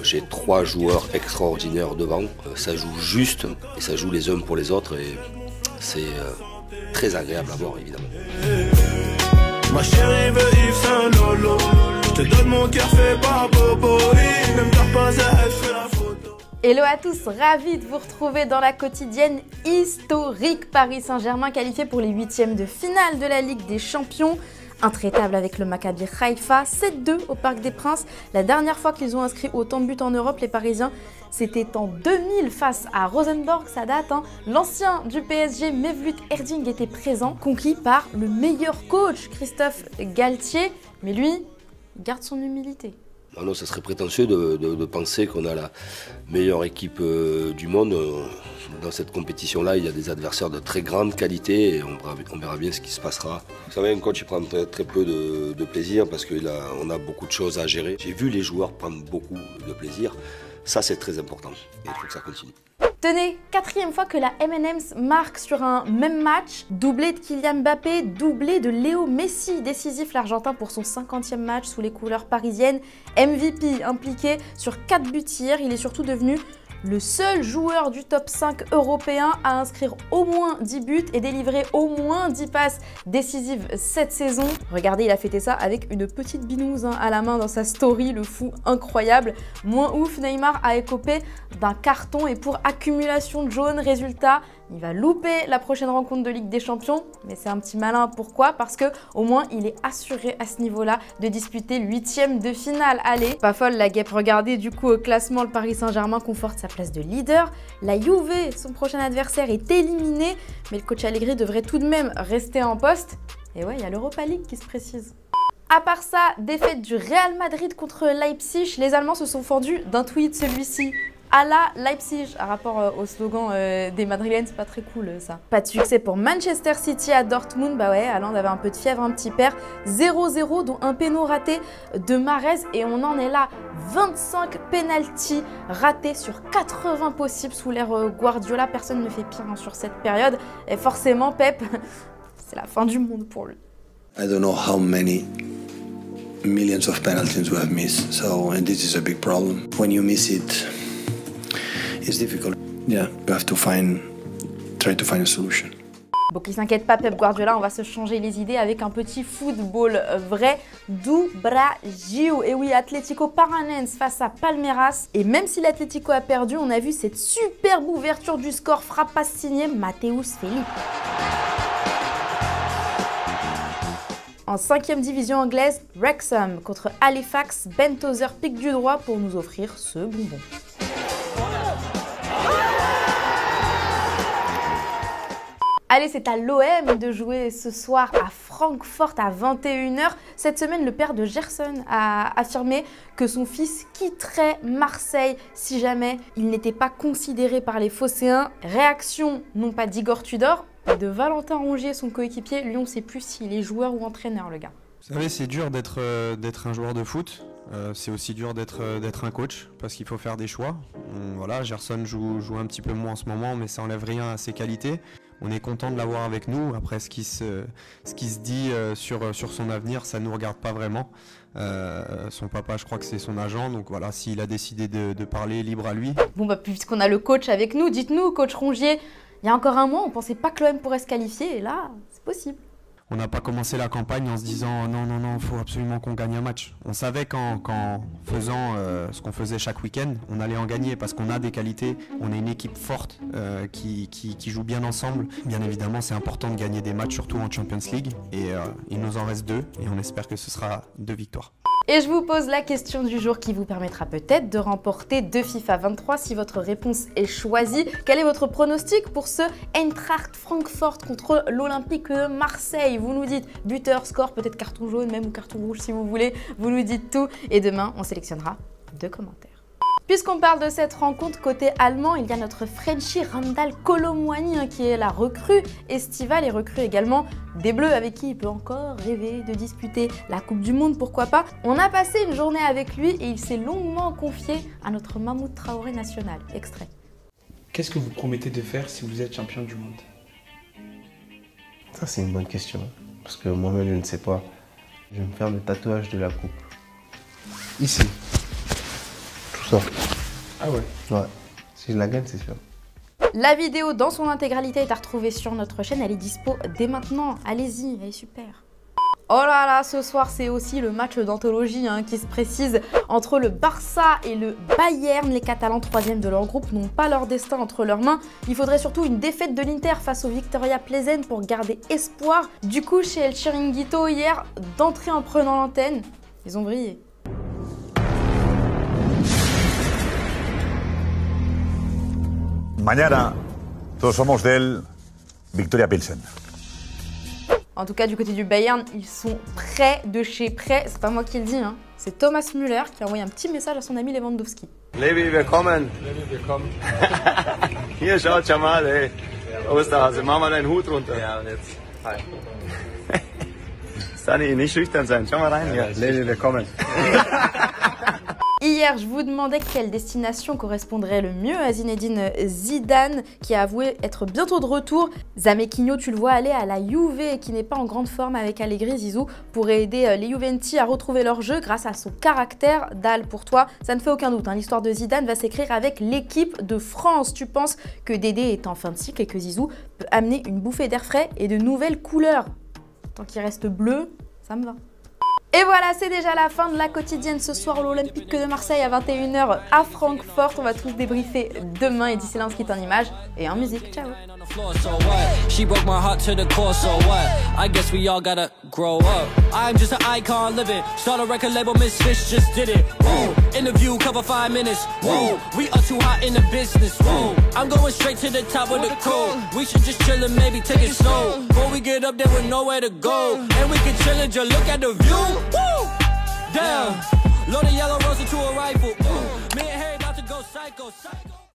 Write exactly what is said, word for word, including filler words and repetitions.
j'ai trois joueurs extraordinaires devant. Ça joue juste et ça joue les uns pour les autres et c'est euh, très agréable à voir évidemment. Ma chérie veut Yves Saint Lolo. Je te donne mon cœur fait par Bobo. Même t'as pas à elle fait la photo. Hello à tous, ravi de vous retrouver dans la quotidienne historique. Paris Saint-Germain qualifié pour les huitièmes de finale de la Ligue des Champions. Intraitable avec le Maccabi Haïfa, sept deux au Parc des Princes. La dernière fois qu'ils ont inscrit autant de buts en Europe, les Parisiens, c'était en deux mille face à Rosenborg, ça date. Hein. L'ancien du P S G, Mevlut Erding, était présent, conquis par le meilleur coach, Christophe Galtier. Mais lui, il garde son humilité. Non, non, ça serait prétentieux de, de, de penser qu'on a la meilleure équipe euh, du monde. Dans cette compétition-là, il y a des adversaires de très grande qualité et on verra, on verra bien ce qui se passera. Vous savez, un coach il prend très, très peu de, de plaisir parce qu'on a, a beaucoup de choses à gérer. J'ai vu les joueurs prendre beaucoup de plaisir. Ça, c'est très important et il faut que ça continue. Tenez, quatrième fois que la M and M's marque sur un même match. Doublé de Kylian Mbappé, doublé de Léo Messi, décisif l'Argentin pour son cinquantième match sous les couleurs parisiennes. M V P impliqué sur quatre buts hier, il est surtout devenu le seul joueur du top cinq européen à inscrire au moins dix buts et délivrer au moins dix passes décisives cette saison. Regardez, il a fêté ça avec une petite binouse hein, à la main dans sa story, le fou incroyable. Moins ouf, Neymar a écopé d'un carton et pour accumulation de jaunes, résultat, il va louper la prochaine rencontre de Ligue des Champions, mais c'est un petit malin. Pourquoi? Parce que au moins il est assuré à ce niveau-là de disputer l'huitième de finale. Allez, pas folle la guêpe. Regardez du coup au classement, le Paris Saint-Germain conforte sa place de leader. La Juve, son prochain adversaire, est éliminé, mais le coach Allegri devrait tout de même rester en poste. Et ouais, il y a l'Europa League qui se précise. À part ça, défaite du Real Madrid contre Leipzig, les Allemands se sont fendus d'un tweet, celui-ci. À la Leipzig, à rapport euh, au slogan euh, des Madrilènes, c'est pas très cool euh, ça. Pas de succès pour Manchester City à Dortmund, bah ouais, Haaland avait un peu de fièvre, un petit père. zéro zéro, dont un péno raté de Mahrez et on en est là. vingt-cinq pénaltys ratés sur quatre-vingts possibles sous l'ère euh, Guardiola. Personne ne fait pire hein, sur cette période. Et forcément, Pep, c'est la fin du monde pour lui. I don't know how many millions of penalties we have missed, so and this is a big problem. When you miss it, it's difficult. Yeah, you have to find, try to find a solution. Bon, qui s'inquiète pas, Pep Guardiola, on va se changer les idées avec un petit football vrai do Brasil. Et oui, Atlético Paranense face à Palmeiras. Et même si l'Atlético a perdu, on a vu cette superbe ouverture du score, frappe passe signée Matheus Felipe. En cinquième division anglaise, Wrexham contre Halifax, Ben Tozer pique du droit pour nous offrir ce bonbon. Allez, c'est à l'O M de jouer ce soir à Francfort à vingt et une heures. Cette semaine, le père de Gerson a affirmé que son fils quitterait Marseille si jamais il n'était pas considéré par les Phocéens. Réaction non pas d'Igor Tudor, mais de Valentin Rongier, son coéquipier. Lui, on ne sait plus s'il est joueur ou entraîneur, le gars. Vous savez, c'est dur d'être euh, d'être un joueur de foot. Euh, c'est aussi dur d'être euh, d'être un coach parce qu'il faut faire des choix. On, voilà, Gerson joue, joue un petit peu moins en ce moment, mais ça enlève rien à ses qualités. On est content de l'avoir avec nous. Après, ce qui se, ce qui se dit euh, sur, sur son avenir, ça ne nous regarde pas vraiment. Euh, son papa, je crois que c'est son agent. Donc voilà, s'il a décidé de, de parler, libre à lui. Bon, bah, puisqu'on a le coach avec nous, dites-nous, coach Rongier, il y a encore un mois, on ne pensait pas que l'O M pourrait se qualifier. Et là, c'est possible. On n'a pas commencé la campagne en se disant non, non, non, il faut absolument qu'on gagne un match. On savait qu'en, qu'en faisant euh, ce qu'on faisait chaque week-end, on allait en gagner parce qu'on a des qualités, on est une équipe forte euh, qui, qui, qui joue bien ensemble. Bien évidemment, c'est important de gagner des matchs, surtout en Champions League. Et euh, il nous en reste deux et on espère que ce sera deux victoires. Et je vous pose la question du jour qui vous permettra peut-être de remporter deux FIFA vingt-trois si votre réponse est choisie. Quel est votre pronostic pour ce Eintracht Francfort contre l'Olympique de Marseille? Vous nous dites buteur, score, peut-être carton jaune même ou carton rouge si vous voulez. Vous nous dites tout et demain on sélectionnera deux commentaires. Puisqu'on parle de cette rencontre côté allemand, il y a notre Frenchie Randal Kolo Muani hein, qui est la recrue estivale et recrue également des Bleus avec qui il peut encore rêver de disputer la Coupe du Monde, pourquoi pas. On a passé une journée avec lui et il s'est longuement confié à notre Mahmoud Traoré national. Extrait. Qu'est-ce que vous promettez de faire si vous êtes champion du monde? Ça c'est une bonne question, parce que moi-même je ne sais pas. Je vais me faire le tatouage de la coupe. Ici. ça. Ah ouais. Ouais. Si je la gagne, c'est sûr. La vidéo dans son intégralité est à retrouver sur notre chaîne, elle est dispo dès maintenant. Allez-y, elle est super. Oh là là, ce soir c'est aussi le match d'anthologie hein, qui se précise entre le Barça et le Bayern. Les Catalans, troisième de leur groupe, n'ont pas leur destin entre leurs mains. Il faudrait surtout une défaite de l'Inter face au Victoria Pleasant pour garder espoir. Du coup, chez El Chiringuito hier, d'entrée en prenant l'antenne, ils ont brillé. Mañana todos somos del Victoria Pilsen. En tout cas, du côté du Bayern, ils sont prêts de chez prêts. C'est pas moi qui le dis, hein. C'est Thomas Müller qui a envoyé un petit message à son ami Lewandowski. Levi, willkommen. Levi, willkommen. Hier, schaut schon mal, ey. Osterhase, mach mal deinen Hut runter. Ja, und jetzt. Hi. Sunny, nicht schüchtern sein. Schau mal rein hier. Levi, willkommen. Hier, je vous demandais quelle destination correspondrait le mieux à Zinedine Zidane, qui a avoué être bientôt de retour. Zamequinho, tu le vois aller à la Juve et qui n'est pas en grande forme avec Allegri. Zizou pourrait aider les Juventi à retrouver leur jeu grâce à son caractère. Dal, pour toi, ça ne fait aucun doute, hein. L'histoire de Zidane va s'écrire avec l'équipe de France. Tu penses que Dédé est en fin de cycle et que Zizou peut amener une bouffée d'air frais et de nouvelles couleurs. Tant qu'il reste bleu, ça me va. Et voilà, c'est déjà la fin de la quotidienne ce soir, l'Olympique de Marseille à vingt et une heures à Francfort. On va tous débriefer demain et d'ici là on se quitte en images et en musique. Ciao. She broke my heart to the core, so what? I guess we all gotta grow up. I'm just an icon living. Start a record label, Misfits just did it. Whoa. Interview, cover five minutes. Whoa. We are too hot in the business. Whoa. I'm going straight to the top of the code. We should just chill and maybe take it slow. Before we get up there with nowhere to go. And we can chill and just look at the view. Woo! Damn. Load a yellow rose into a rifle. Ooh. Me and Harry about to go psycho, psycho.